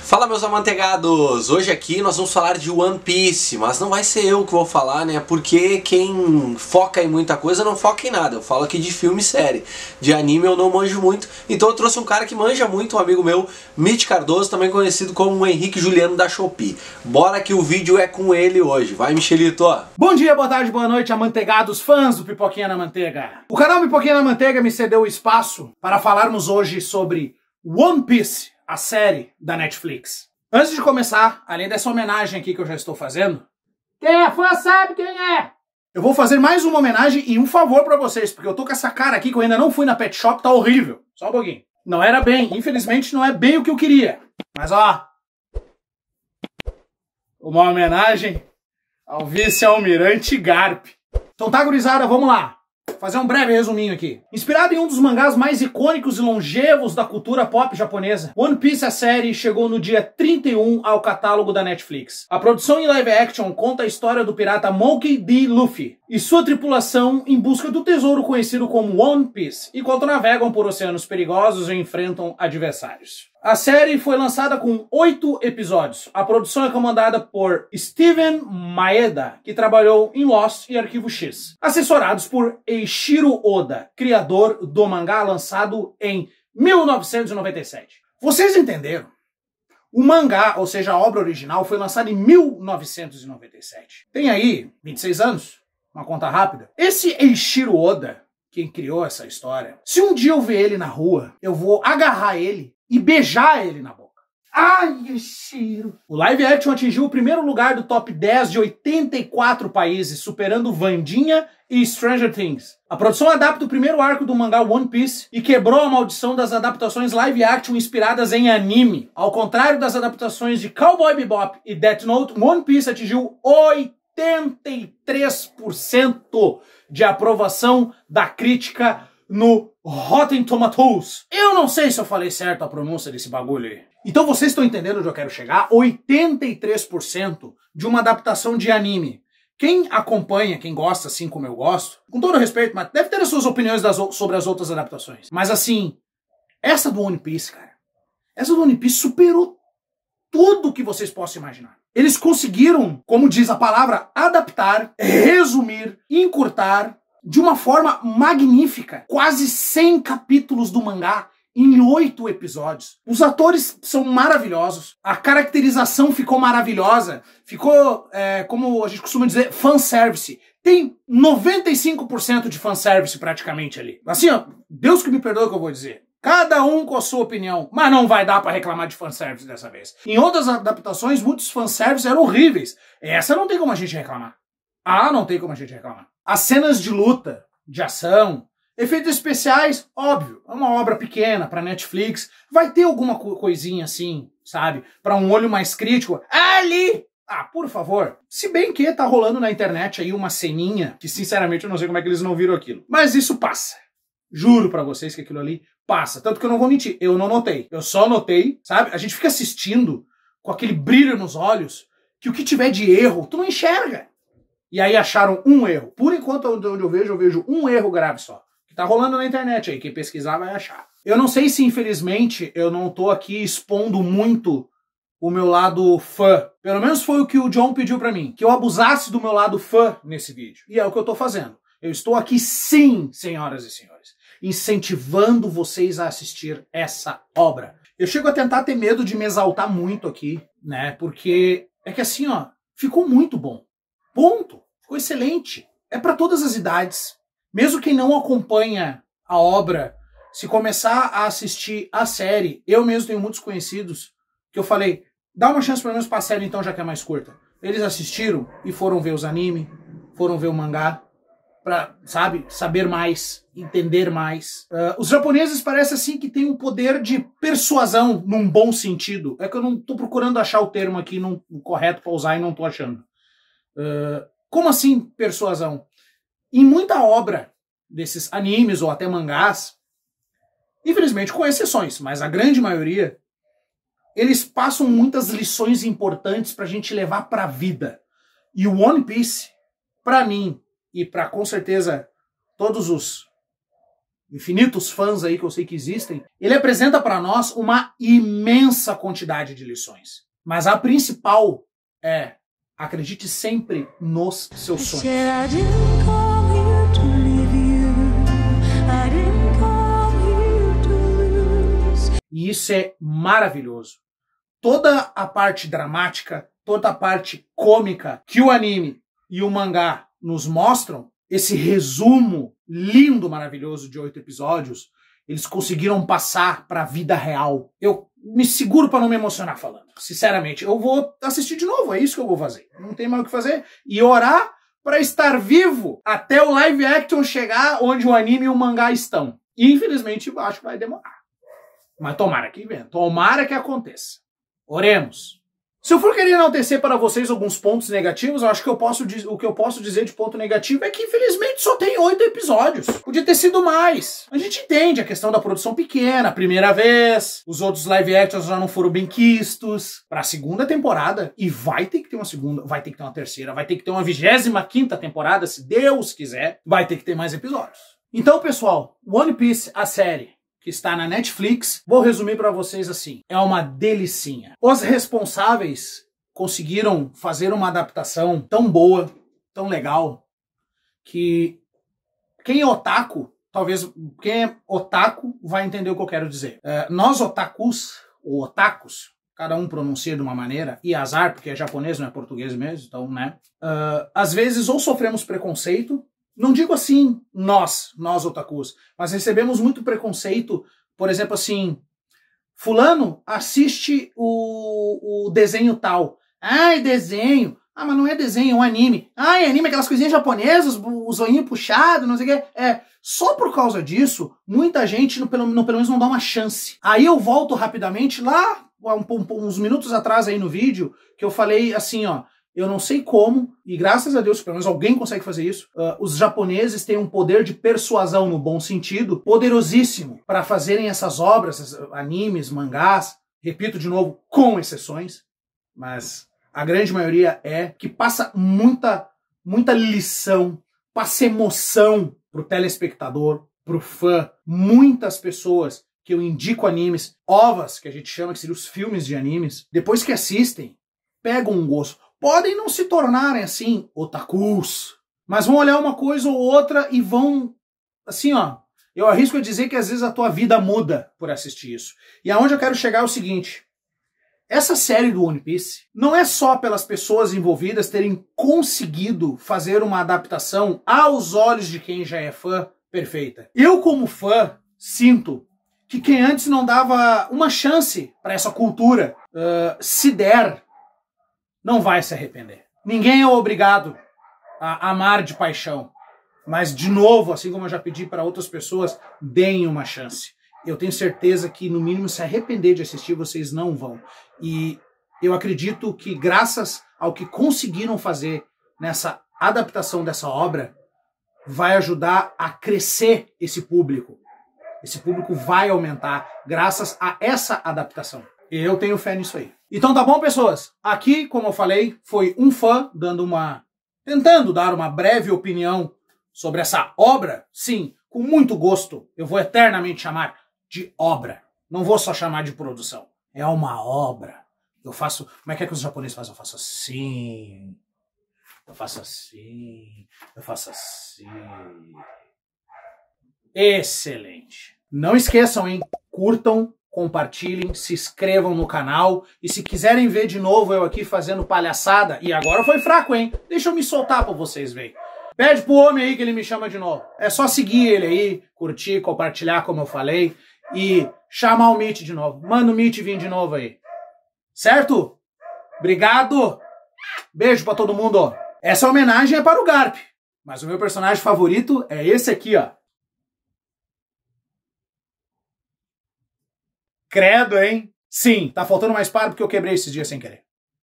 Fala, meus amanteigados! Hoje aqui nós vamos falar de One Piece, mas não vai ser eu que vou falar, né? Porque quem foca em muita coisa não foca em nada. Eu falo aqui de filme e série. De anime eu não manjo muito, então eu trouxe um cara que manja muito, um amigo meu, Mitch Cardoso, também conhecido como o Henrique Juliano da Shopee. Bora que o vídeo é com ele hoje. Vai, Michelito! Bom dia, boa tarde, boa noite, amanteigados, fãs do Pipoquinha na Manteiga. O canal Pipoquinha na Manteiga me cedeu o espaço para falarmos hoje sobre One Piece, a série da Netflix. Antes de começar, além dessa homenagem aqui que eu já estou fazendo, quem é fã sabe quem é! Eu vou fazer mais uma homenagem e um favor pra vocês, porque eu tô com essa cara aqui que eu ainda não fui na Pet Shop, tá horrível. Só um pouquinho. Não era bem, infelizmente não é bem o que eu queria. Mas ó, uma homenagem ao vice-almirante Garp. Então tá, gurizada, vamos lá. Fazer um breve resuminho aqui. Inspirado em um dos mangás mais icônicos e longevos da cultura pop japonesa, One Piece, a série, chegou no dia 31 ao catálogo da Netflix. A produção em live action conta a história do pirata Monkey D. Luffy e sua tripulação em busca do tesouro conhecido como One Piece, enquanto navegam por oceanos perigosos e enfrentam adversários. A série foi lançada com 8 episódios. A produção é comandada por Steven Maeda, que trabalhou em Lost e Arquivo X, assessorados por Eiichiro Oda, criador do mangá lançado em 1997. Vocês entenderam? O mangá, ou seja, a obra original, foi lançada em 1997. Tem aí 26 anos, uma conta rápida. Esse Eiichiro Oda, quem criou essa história, se um dia eu ver ele na rua, eu vou agarrar ele e beijar ele na boca. Ai, Shiro! O live action atingiu o primeiro lugar do top 10 de 84 países, superando Wandinha e Stranger Things. A produção adapta o primeiro arco do mangá One Piece e quebrou a maldição das adaptações live action inspiradas em anime. Ao contrário das adaptações de Cowboy Bebop e Death Note, One Piece atingiu 83% de aprovação da crítica no Rotten Tomatoes. Eu não sei se eu falei certo a pronúncia desse bagulho aí. Então vocês estão entendendo onde eu quero chegar? 83% de uma adaptação de anime. Quem acompanha, quem gosta assim como eu gosto, com todo respeito, mas deve ter as suas opiniões sobre as outras adaptações. Mas assim, essa do One Piece, cara, essa do One Piece superou tudo que vocês possam imaginar. Eles conseguiram, como diz a palavra, adaptar, resumir, encurtar, de uma forma magnífica, quase 100 capítulos do mangá em 8 episódios. Os atores são maravilhosos, a caracterização ficou maravilhosa, ficou, como a gente costuma dizer, fanservice. Tem 95% de fanservice praticamente ali. Assim, ó, Deus que me perdoe o que eu vou dizer. Cada um com a sua opinião, mas não vai dar pra reclamar de fanservice dessa vez. Em outras adaptações, muitos fanservice eram horríveis. Essa não tem como a gente reclamar. Ah, não tem como a gente reclamar. As cenas de luta, de ação, efeitos especiais, óbvio, é uma obra pequena pra Netflix, vai ter alguma coisinha assim, sabe? Pra um olho mais crítico. Ali! Ah, por favor. Se bem que tá rolando na internet aí uma ceninha, que sinceramente eu não sei como é que eles não viram aquilo. Mas isso passa. Juro pra vocês que aquilo ali passa. Tanto que eu não vou mentir, eu não notei. Eu só notei, sabe? A gente fica assistindo com aquele brilho nos olhos, que o que tiver de erro, tu não enxerga. E aí acharam um erro. Por enquanto, onde eu vejo um erro grave só. Que tá rolando na internet aí. Quem pesquisar vai achar. Eu não sei se, infelizmente, eu não tô aqui expondo muito o meu lado fã. Pelo menos foi o que o John pediu pra mim. Que eu abusasse do meu lado fã nesse vídeo. E é o que eu tô fazendo. Eu estou aqui sim, senhoras e senhores, incentivando vocês a assistir essa obra. Eu chego a tentar ter medo de me exaltar muito aqui, né? Porque é que assim, ó, ficou muito bom. Ponto. Ficou excelente. É para todas as idades. Mesmo quem não acompanha a obra, se começar a assistir a série, eu mesmo tenho muitos conhecidos que eu falei, dá uma chance pelo menos pra série então, já que é mais curta. Eles assistiram e foram ver os anime, foram ver o mangá, pra, sabe, saber mais, entender mais. Os japoneses parece assim que tem um poder de persuasão num bom sentido. É que eu não tô procurando achar o termo aqui correto pra usar e não tô achando. Como assim persuasão? Em muita obra desses animes ou até mangás, infelizmente com exceções, mas a grande maioria, eles passam muitas lições importantes pra gente levar pra vida. E o One Piece, pra mim, e pra com certeza todos os infinitos fãs aí que eu sei que existem, ele apresenta para nós uma imensa quantidade de lições. Mas a principal é: acredite sempre nos seus sonhos. E isso é maravilhoso. Toda a parte dramática, toda a parte cômica que o anime e o mangá nos mostram, esse resumo lindo, maravilhoso de 8 episódios, eles conseguiram passar para a vida real. Eu me seguro para não me emocionar falando. Sinceramente, eu vou assistir de novo, é isso que eu vou fazer. Não tem mais o que fazer. E orar para estar vivo até o live action chegar onde o anime e o mangá estão. E infelizmente acho que vai demorar. Mas tomara que venha, tomara que aconteça. Oremos. Se eu for querer enaltecer para vocês alguns pontos negativos, eu acho que o que eu posso dizer de ponto negativo é que infelizmente só tem 8 episódios. Podia ter sido mais. A gente entende a questão da produção pequena, a primeira vez, os outros live actions já não foram bem quistos. Para a segunda temporada, e vai ter que ter uma segunda, vai ter que ter uma terceira, vai ter que ter uma 25ª temporada, se Deus quiser, vai ter que ter mais episódios. Então, pessoal, One Piece, a série, que está na Netflix, vou resumir para vocês assim. É uma delicinha. Os responsáveis conseguiram fazer uma adaptação tão boa, tão legal, que quem é otaku, talvez quem é otaku vai entender o que eu quero dizer. Nós otakus, ou otakus, cada um pronuncia de uma maneira, e azar, porque é japonês, não é português mesmo, então, né? Às vezes ou sofremos preconceito, não digo assim, nós otakus, mas recebemos muito preconceito, por exemplo, assim, fulano assiste o desenho tal. Ai, desenho. Ah, mas não é desenho, é um anime. Ai, anime, aquelas coisinhas japonesas, o zoinho puxado, não sei o que. Só por causa disso, muita gente pelo menos não dá uma chance. Aí eu volto rapidamente lá, uns minutos atrás aí no vídeo, que eu falei assim, ó, eu não sei como, e graças a Deus, pelo menos alguém consegue fazer isso, os japoneses têm um poder de persuasão, no bom sentido, poderosíssimo, para fazerem essas obras, animes, mangás, repito de novo, com exceções, mas a grande maioria que passa muita lição, passa emoção pro telespectador, pro fã. Muitas pessoas que eu indico animes, ovas, que a gente chama, que seriam os filmes de animes, depois que assistem, pegam um gosto. Podem não se tornarem, assim, otakus, mas vão olhar uma coisa ou outra e vão, assim, ó, eu arrisco a dizer que às vezes a tua vida muda por assistir isso. E aonde eu quero chegar é o seguinte: essa série do One Piece não é só pelas pessoas envolvidas terem conseguido fazer uma adaptação aos olhos de quem já é fã perfeita. Eu, como fã, sinto que quem antes não dava uma chance para essa cultura, se der, não vai se arrepender. Ninguém é obrigado a amar de paixão. Mas, de novo, assim como eu já pedi para outras pessoas, deem uma chance. Eu tenho certeza que, no mínimo, se arrepender de assistir, vocês não vão. E eu acredito que, graças ao que conseguiram fazer nessa adaptação dessa obra, vai ajudar a crescer esse público. Esse público vai aumentar graças a essa adaptação. Eu tenho fé nisso aí. Então tá bom, pessoas? Aqui, como eu falei, foi um fã tentando dar uma breve opinião sobre essa obra. Sim, com muito gosto, eu vou eternamente chamar de obra. Não vou só chamar de produção. É uma obra. Eu faço... Como é que os japoneses fazem? Eu faço assim. Eu faço assim. Eu faço assim. Excelente. Não esqueçam, hein? Curtam, compartilhem, se inscrevam no canal, e se quiserem ver de novo eu aqui fazendo palhaçada, e agora foi fraco, hein? Deixa eu me soltar pra vocês verem. Pede pro homem aí que ele me chama de novo. É só seguir ele aí, curtir, compartilhar, como eu falei, e chamar o Mitch de novo. Manda o Mitch vir de novo aí. Certo? Obrigado! Beijo pra todo mundo. Essa homenagem é para o Garp, mas o meu personagem favorito é esse aqui, ó. Credo, hein? Sim, tá faltando mais par porque eu quebrei esses dias sem querer.